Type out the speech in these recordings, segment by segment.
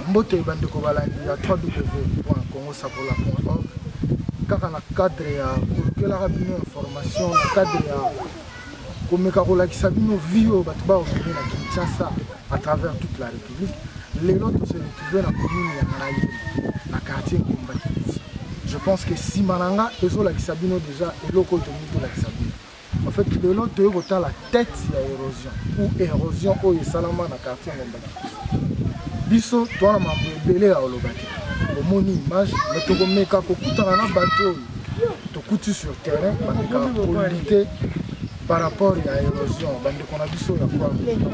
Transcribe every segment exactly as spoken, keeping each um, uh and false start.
mbote bande ko balandi ya w w w point congo sapola point org kaka na cadre ya kolukela bino information na cadre ya komeka kolakisa bino vio bato baokende na Kinshasa à travers toute la République. Lelo to se retrouver na commune ya Nganayi na quartier Ngomba. Je pense que si Mananga ezolakisa bino déjà eloko to mito lakisa bino. En fait, lelo to yokota la tête ya érosion ou érosion oyo esalama na quartier Ngomba. Biso to na mambo ebele ya olobaki. Omoni image mais to komeka kokutana na bato to kutu sur terrain bandika pour lutter par rapport à l'érosion, on a vu ça la fois.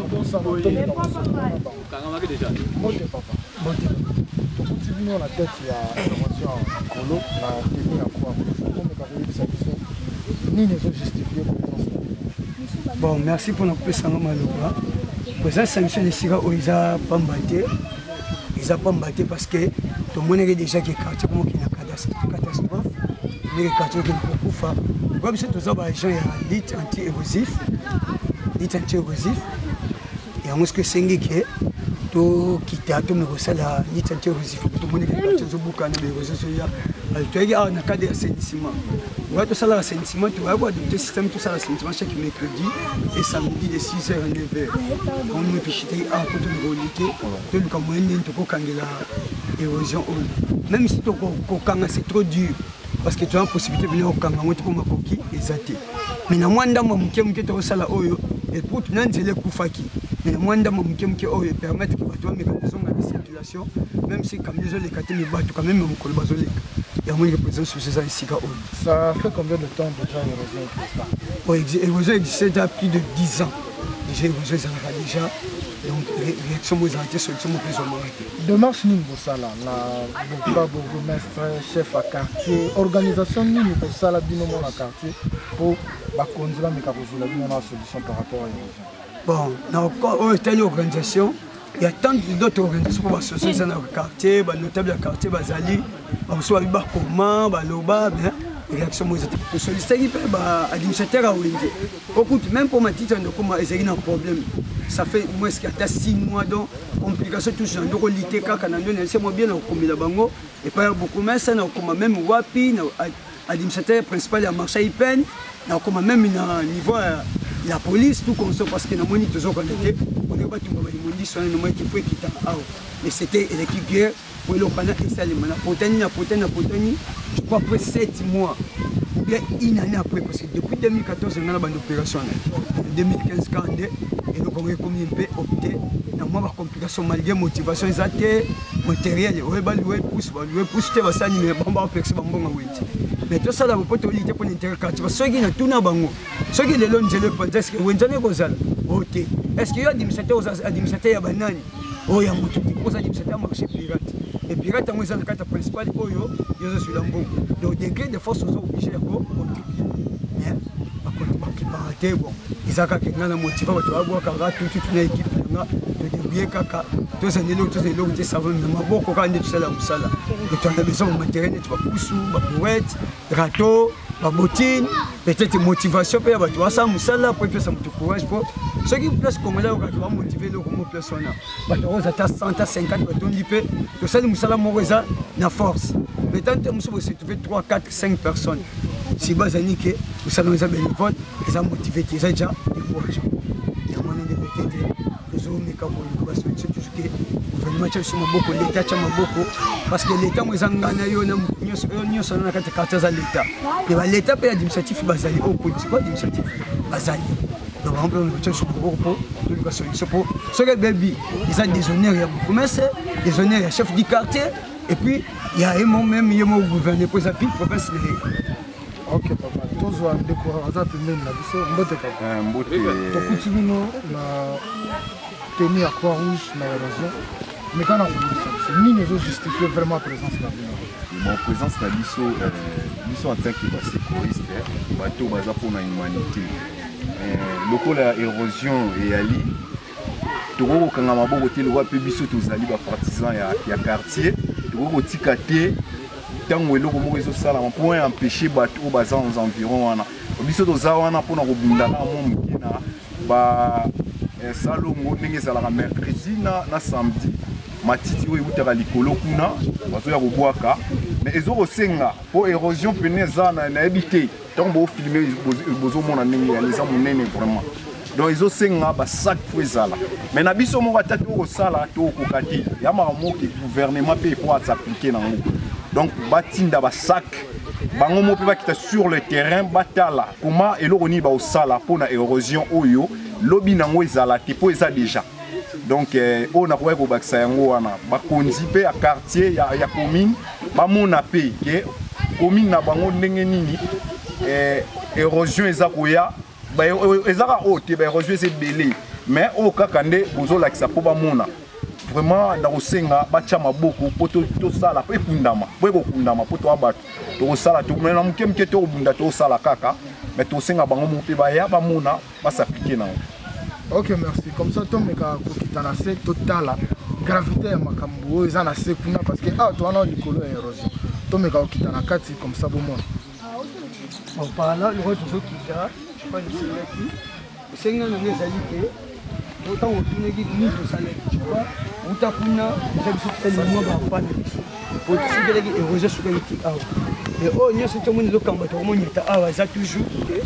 La tête il y a l'érosion colo, la tenue à quoi. Ni ne sont justifiés. Bon, merci pour notre présence malheureusement. Pour ça, sanction de Sira, ils n'ont pas battu. Ils n'ont pas battu parce que tout le monde est déjà qui est quartier comme qui est une catastrophe. Mais les quartiers qui sont beaucoup forts. Comme c'est tous les gens qui dit anti-érosif, dit anti-érosif, et on que c'est que tout qui t'a tout me ressemble à dit anti-érosif. Tout le monde est parti sur beaucoup de l'érosion. Tu as un cas d'assainissement. Tu vois tout ça l'assainissement, tu vas avoir des systèmes tout ça l'assainissement chaque mercredi et samedi de six heures à neuf heures. Quand on est piché à côté de l'unité, tout le monde est tout quand l'érosion. Même si tu as c'est trop dur. Parce que tu as la possibilité de venir au Kangamou pour ma coquille et zati. Mais na mwanda mamuke muke to sala oyo et pour tu n'anzele kufaki. Mais na mwanda mamuke muke oyo permettre que tu aies mécanisme de circulation même si comme les les quatre les bateaux quand même mon col bazolek. Il y a moins de présence sur ces ici oyo. Ça fait combien de temps déjà l'érosion existe là? Oui, l'érosion existe déjà plus de dix ans. Déjà l'érosion ça déjà donc réaction aux arrêtés solution plus ou moins. Démarche ni bosala na boka bourgmestre chef à quartier organisation ni bosala bino na quartier pour ba konzula meka kozula bino na solution par rapport à l'érosion. Bon, na oh telle organisation, il y a tant d'autres organisations pour associer ça dans le quartier, ba notable du quartier bazali, ba so ba comment ba loba bien réaction aux états. Le solliciter ba administrateur à Wendy. Écoute, même pour ma petite de comment ils ont un problème. Ça fait moins qu'à six mois donc complication toujours donc on lutter quand on a c'est moi bien au commis la bango et pas beaucoup mais ça n'a comme même wapi administrateur principal à marché ipen n'a comme même niveau la police tout comme ça parce que nous moni toujours connecté on est pas tout le monde dit sur le moment qu'il faut quitter mais c'était l'équipe guerre pour le pendant et ça les mana potani na potani na potani je crois après sept mois ou bien une année après parce que depuis deux mille quatorze on a la bande opération deux mille quinze quand et donc on est comme un peu opté dans moi complication malgré motivation exacte matériel ouais bah louer pousse bah louer pousse te ça ni mais bon bah percer bon bon oui mais tout ça là pour te dire pour l'intérêt quartier parce que ceux qui n'a tout na bango ceux qui les longs le point est-ce que vous entendez quoi ça ok est-ce qu'il y a des administrateurs aux administrateurs ya banani oh ya mutu pour ça administrateurs marché pirate et pirate en dans la carte principale oh yo yo sur l'ambo donc degré de force sont obligés à mais par bon ils ont quelqu'un qui motivé tu vas voir quand tout toute une équipe là de débrouiller kaka tous ces nélo tous ces nélo qui savent mais maboko quand tout ça là musala et tu as besoin de matériel tu vas pousser ba brouette râteau ba bottine peut-être motivation pour ba tu vas ça musala pour que ça me courage pour ceux qui place comme là tu vas motiver le comme personne ba tu vas à cent cinquante ba ton lipe tout ça musala mo reza na force mais tant que nous se trouver trois quatre cinq personnes si bazani que nous savons les bénévoles ils ont motivé ils ont déjà découragé il y a moyen de peut-être les hommes qui ont parce que c'est toujours que gouvernement tient sur beaucoup l'état tient beaucoup parce que l'état nous a gagné yo na nous sommes na kati kati za l'état et l'état peut administratif bazali au point c'est quoi administratif bazali donc on peut nous tient sur beaucoup pour toute la solution pour ce que baby ils ont des honneurs il y a beaucoup mais c'est des honneurs il y a chef du quartier et puis il y a même il y a mon gouverneur pour sa ville province de ok papa tous on découvre ça tout même la biso mbote papa mbote to kutimino na tenir à croix rouge na érosion mais quand on ni ne veut justifier vraiment présence na biso bon présence na biso biso en tant que sécuriste bato baza pour na humanité lokola érosion et ali toko kanga maboko te lowa pe biso tozali ba partisans ya ya quartier toko tika te tango eloko moko ezosala pour empêcher bato baza aux environs wana biso toza wana mpona kobundana mo moke na ba salongo ndenge ezalaka mercredi na na samedi matiti oyo eutaka likolo kuna bazoya kobwaka mais ezokosenga mpo érosion pene eza nayebi te ntango boofilme bozomona ndenge yani eza monene vraiment donc ezosenga basac po ezala mais na biso moko ata tokosala tokokoka te ya makambo ke gouvernement mpe po atsapplike nango donc batinda basac bango mo mpe bakita sur le terrain batala comment eloko nini baosala mpona érosion oyo lobi nango ezala te mpo eza déjà donc oyo nakoki kobakisa yango wana bakonzi mpe ya quartier ya commune bamona mpe ke commune na bango ndenge nini érosion eza koya ezaka oyo te baérosion eza ebele mais oyo kaka nde bozolakisa mpo bamona vraiment nakosenga batya maboko mpo tosala mpo ekundama mpo ekokundama mpo toya bato tokosala na moke moke tokobunda tokosala kaka mais tosenga bango mo mpe baya bamona basaplike nango. Ok, merci. Comme ça, tu as kokita se totala gravité ya makambo eza na se kuna parce que ah toi na likolo ya érosion. Tu as kokita na kati comme ça bon monde. Bon par là le retour kokita, je pas ici ici. Senga na nezali ke autant otune ki ni to sala tu vois. Uta kuna za biso tele mo ba pa na biso. Pour sigela ki érosion sur ki ah. Et oh nyoso to moni lokamba to moni ta ah za toujours que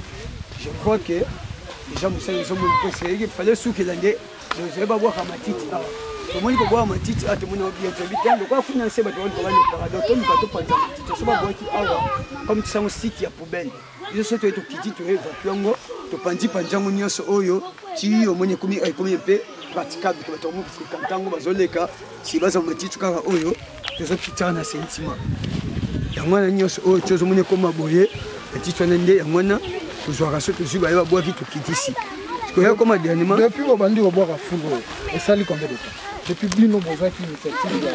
je crois que déjà vous savez il fallait souffler l'année je vais pas voir à ma petite ah tout le monde peut voir ma petite ah tout le monde bien bien donc quoi financer bah tout le monde va le paradis tout le monde peut pas dire tu sais pas voir qui ah comme tu sais un site il y a poubelle je sais toi tu qui tu es vacuum tu pandi panjango nyonso oyo ti au moins comme comme un peu praticable que tout le monde quand tango bazoleka si baza ma petite kaka oyo les autres qui na sentiment yango na nyonso oyo tu au moins comme boyer petite nende yango na kuzwaka soki ozwi baye babwaki tokiti ici comme dernièrement depuis babandi kobwaka fulo esali combien de temps depuis bino bozwaki initiative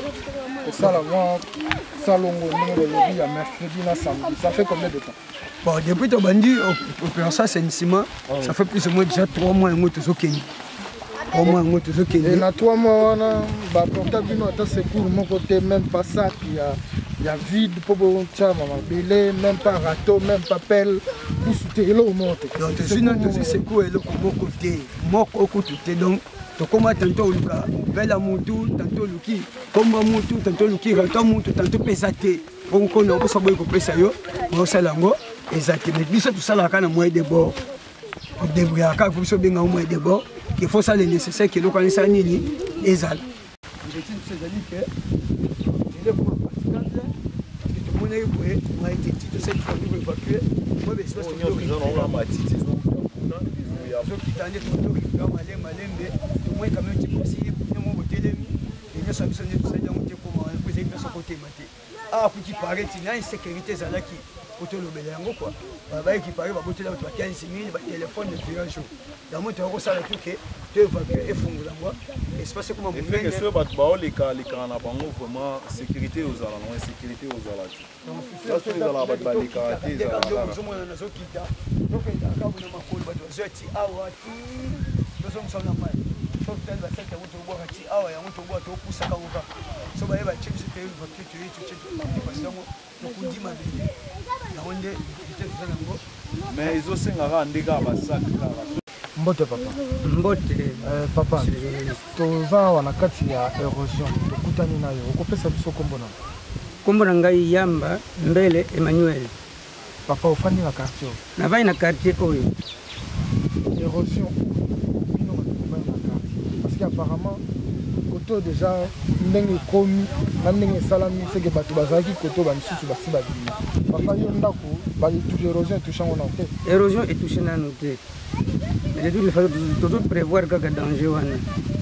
esala mwa salongo ndenge balobi ya mercredi na samedi ça fait combien de temps? Bon depuis tobandi opération assainissement ça fait plus ou moins déjà trois mois yango tozokende trois mois yango tozokende et na trois mois wana baporta bino ata secours moko te même pas sac ya il y a vide pour boncha maman belé même pas râteau même pas pelle pour soutenir l'eau monte donc c'est une autre c'est quoi le côté moko côté donc to comment tantôt luka bela mutu tantôt luki comme mutu tantôt luki râteau mutu tantôt pesate pour qu'on ait pas boy ko pesa yo mo salango exactement biso tout ça là kana moyen de bord pour débrouiller ka pour so benga moyen de bord qu'il faut ça le nécessaire que le connaissa nini ezal je dis c'est à dire que il est pour on a eu moi été petit cette fois nous évacuer moi ben c'est pas on a matiti zo kitande to to kama malem malembe to moi quand même tu possible moi botelemi et nous sommes sonnés tout ça donc ko moi vous avez besoin côté maté ah pour qui paraît il y a une sécurité zalaki pour to lobela yango quoi ba qui paraît ba botela ba quinze mille ba téléphone de voyage dans moi tu as ça tout que tu évacuer et fungula moi espace comment vous faites que ce bat ba les cas les cas na bango vraiment sécurité aux ala non sécurité aux ala donc là sur les ala bat ba les cas des ala zo mo na zo kita donc il y a ka bona makolo ba zo ti awa ti zo mo sona mai so tel ba seta mo to bo ka ti awa ya mo to bo to pusa ka ngo ka so ba ba chip se te va tu tu tu tu parce que mo to kundima be na onde tu tu sana ngo mais ils aussi ngara ndeka ba sac kara mbote papa mbote euh papa toza wana kati ya érosion tokutani nayo okopesa biso kombo na kombo na ngai Yamba Mbele Emmanuel. Papa ofani na quartier na vai na quartier oyo érosion bino na quartier parce qu'apparemment koto déjà ndenge komi na ndenge salami c'est que bato bazaki koto ba misusu basi ba bimi papa yo ndako ba touche érosion touche ngona te érosion est touché na noté mais de toute façon tout tout prévoir que danger wana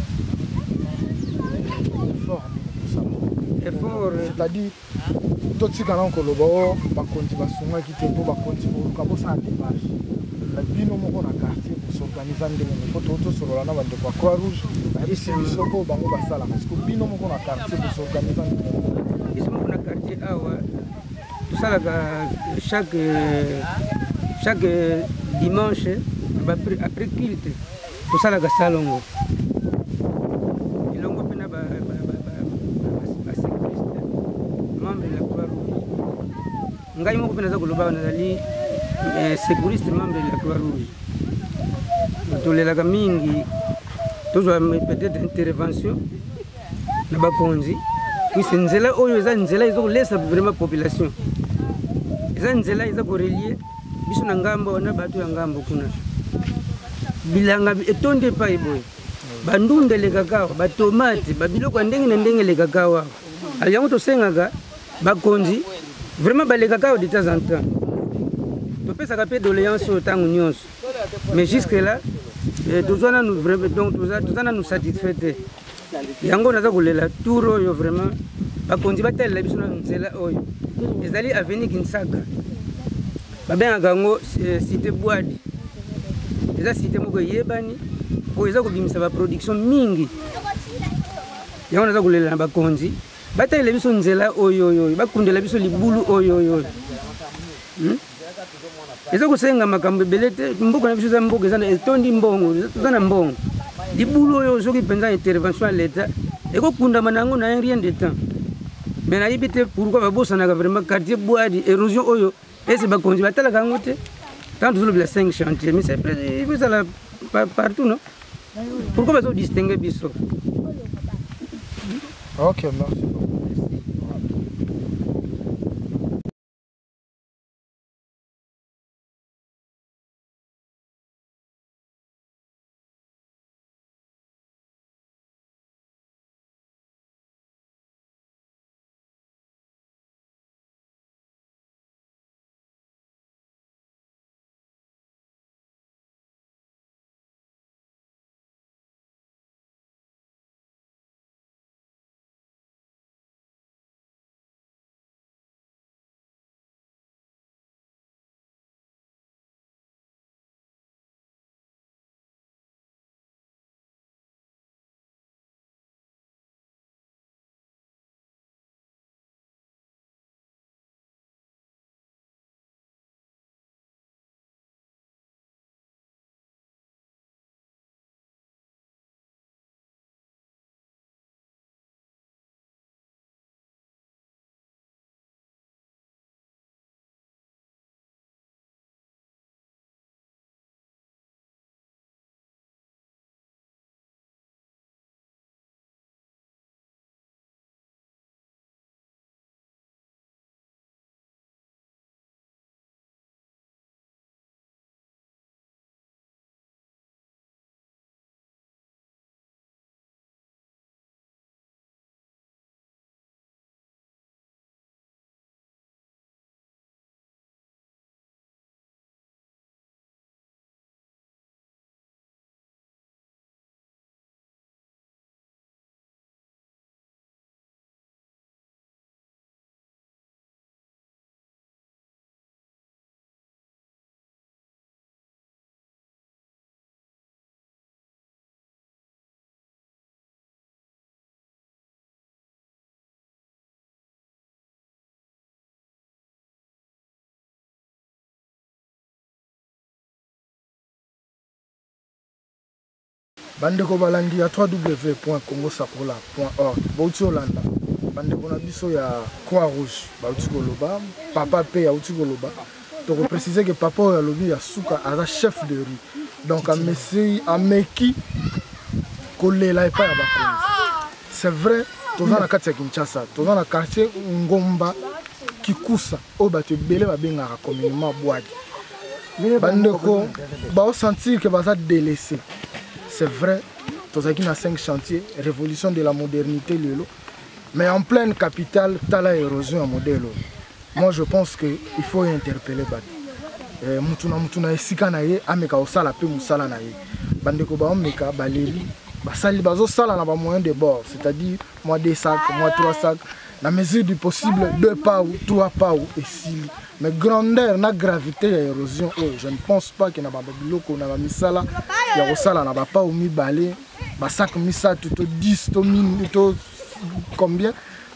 effort c'est-à-dire tout ce qu'on a encore le bord par contre va souvent quitter pour va continuer pour qu'on ça démarche la bino moko na quartier pour s'organiser ndenge ko to to solo na bande kwa croix rouge ici bisoko bango basala parce que bino moko na quartier pour s'organiser ndenge ici moko na quartier awa tout ça là chaque chaque dimanche après après culte tout ça là ga salongo ilongo pena ba membre de la Croix Rouge. Ngai moko pena za koloba nazali sécuriste membre de la Croix Rouge. Tolelaka mingi tozwa peut-être intervention na bakonzi puisque nzela oyo eza nzela ezokolesa vraiment population eza nzela eza korelie biso na ngambo na bato ya ngambo kuna bilanga etondi epai boye bandunda elekaka awa batomate babiloko ya ndenge na ndenge elekaka awa ali yango tosengaka bakonzi vraiment balekaka awa de temps en temps topesaka mpe doléance oyo ntango nyonso mais jusque là toza nanu donc toza nanu satisfait te yango naza kolela tour oyo vraiment bakonzi batalela biso na nzela oyo ezali avenue Kinsaka babengaka yango cité Bwadi eza cité moko eyebani oyo eza kobimisa baproduction mingi yango naza kolela na bakonzi batalela biso nzela oyo oyo bakundela biso libulu oyo oyo eza kosenga makambo ebele te mboka na biso eza mboka eza etondi mbongo toza na mbongo libulu oyo soki mpenza intervention ya leta ekokundama na yango na rien de temps mais nayebi te pourquoi babosanaka vraiment quartier Bwadi érosion oyo ese bakonzi batalaka yango te tant tozolobela cinq chantier mais c'est il faut ezala partout non pourquoi bazodistingue biso. Ok, merci beaucoup. Bandeko balandi ya w w w point congo sakola point org bauti olanda bandeko na biso ya Croix Rouge bauti koloba papa pe ya uti koloba to préciser que papa oyo alobi ya suka aza chef de rue donc amesi ameki kolela epai ya bakonzi. C'est vrai toza na kati ya Kinshasa toza na quartier Ngomba Kikusa oyo bato ebele babengaka communément Bwadi bandeko bao sentir que baza délaissé. C'est vrai, tous qui na cinq chantiers, révolution de la modernité, lelo. Mais en pleine capitale, tu as la érosion en modèle. Moi, je pense qu'il faut interpeller Bati. Mutuna mutuna esika na ye, ameka osala pe musala na ye. Bandeko ba omeka baleri, basali bazo sala na ba moyen de bord, c'est-à-dire moi deux sacs, moi trois sacs, la mesure du possible deux pas ou trois pas ou et six. Mais grandeur na gravité ya érosion, oh, je ne pense pas que na ba biloko na ba misala ya osala na ba pas ou mi balé, ba sac mi sa tout dix to mille to combien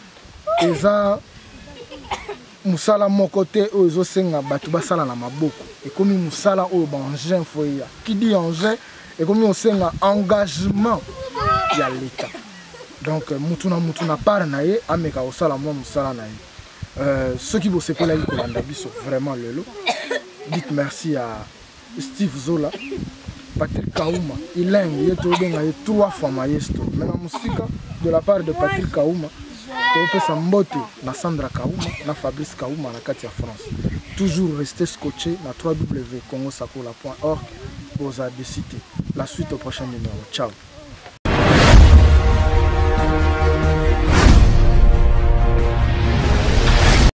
et ça musala mon côté o zo senga batu basala na maboko et comme musala o ba engin foya qui dit engin et comme on senga engagement ya l'état. Donc mutuna mutuna par na ye ameka osala mo musala na ye. Euh, ceux qui bossent pour la Ykolanda sont vraiment le lot. Dites merci à Steve Zola Patrick Kauma, Ileng, il y a trois fois maestro. Mais la musique, de la part de Patrick Kauma, tu peux s'embotter na Sandra Kauma, na Fabrice Kauma, na Katia France. Toujours rester scotché na w w w point congo sakola point org pour décider. La suite au prochain numéro. Ciao.